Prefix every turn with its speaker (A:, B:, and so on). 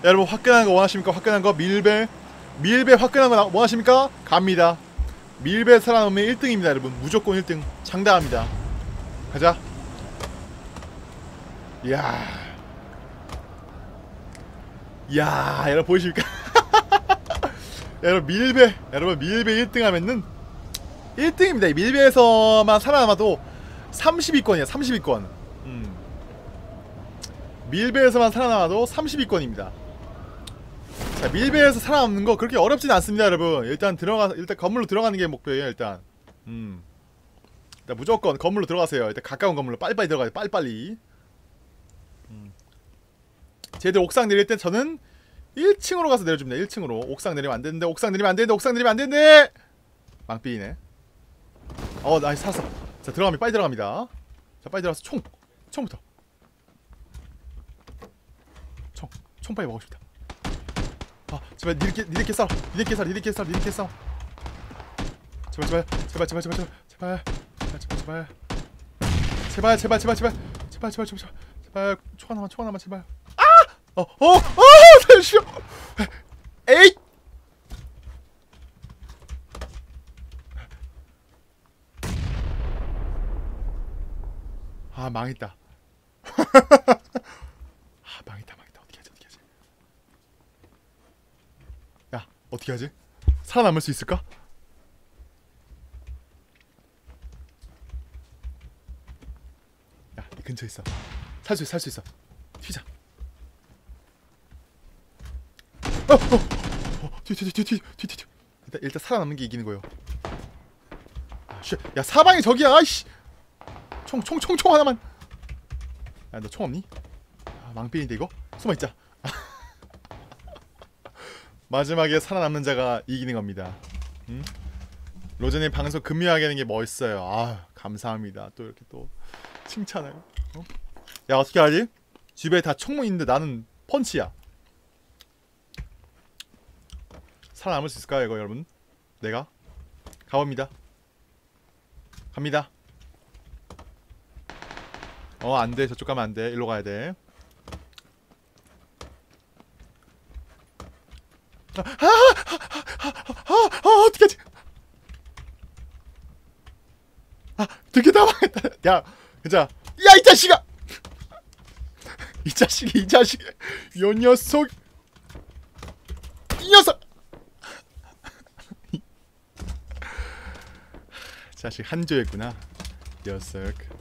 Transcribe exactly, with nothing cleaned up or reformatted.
A: 여러분 화끈한 거 원하십니까? 화끈한 거 밀배 밀배 화끈한 거 원하십니까? 갑니다. 밀배 살아남으면 일 등입니다 여러분. 무조건 일 등 장담합니다. 가자. 이야 이야 여러분 보이십니까? 여러분 밀배 여러분 밀배 일 등 하면은 일 등입니다. 밀배에서만 살아남아도 삼십 위권이야. 삼십 위권. 음. 밀배에서만 살아남아도 삼십 위권입니다. 자, 밀배에서 살아남는 거 그렇게 어렵진 않습니다 여러분. 일단 들어가 일단 건물로 들어가는 게 목표예요. 일단 음 일단 무조건 건물로 들어가세요. 일단 가까운 건물로 빨리빨리 들어가요. 빨리빨리. 음. 쟤들 옥상 내릴 땐 저는 일 층으로 가서 내려줍니다. 일 층으로. 옥상 내리면 안 되는데 옥상 내리면 안 되는데 옥상 내리면 안 되는데 망삐이네. 어 나이스 살았어. 자 들어가면 빨리 들어갑니다. 자 빨리 들어가서 총 총부터 총 총 빨리 먹고 싶다. 아 제발 니들끼 니들끼리 싸워 니들끼리 싸워 니들끼리 싸워 니들끼리 싸워 제발 제발 제발 제발 제발 제발 제발 제발 제발 제발 제발 제발 제발 제발 제발 제발 제발 총 하나만 총 하나만 제발. 아! 어 어 어 살려주시오. 에잇! 아 망했다. 아 망했다 망했다. 어떻게 하지 어떻게 하지? 야 어떻게 하지? 살아남을 수 있을까? 야 이 근처에 있어. 살 수 있어 살 수 있어. 튀자. 어! 어! 어! 튀 튀 튀 튀 튀 튀. 일단 일단 살아남는 게 이기는 거예요. 아 씨. 야 사방이 저기야. 아이씨. 총 총 총 총 하나만. 야 너 총 없니? 아 망필인데 이거? 숨어있자. 마지막에 살아남는 자가 이기는 겁니다. 응? 로제님 방송 금요하게 하는 게 멋있어요. 아 감사합니다. 또 이렇게 또 칭찬을. 어? 야 어떻게 하지? 집에 다 총무 있는데 나는 펀치야. 살아남을 수 있을까요 이거 여러분? 내가? 가봅니다. 갑니다. 어 안돼 저쪽 가면 안돼. 일로 가야돼. 아, 아, 아, 아, 아, 어떡하지? 아, 되게 다 망했다. 야, 그자. 야, 이 자식아! 이 자식이, 이 자식. 요 녀석. 이 녀석! 자식 한조였구나. 녀석.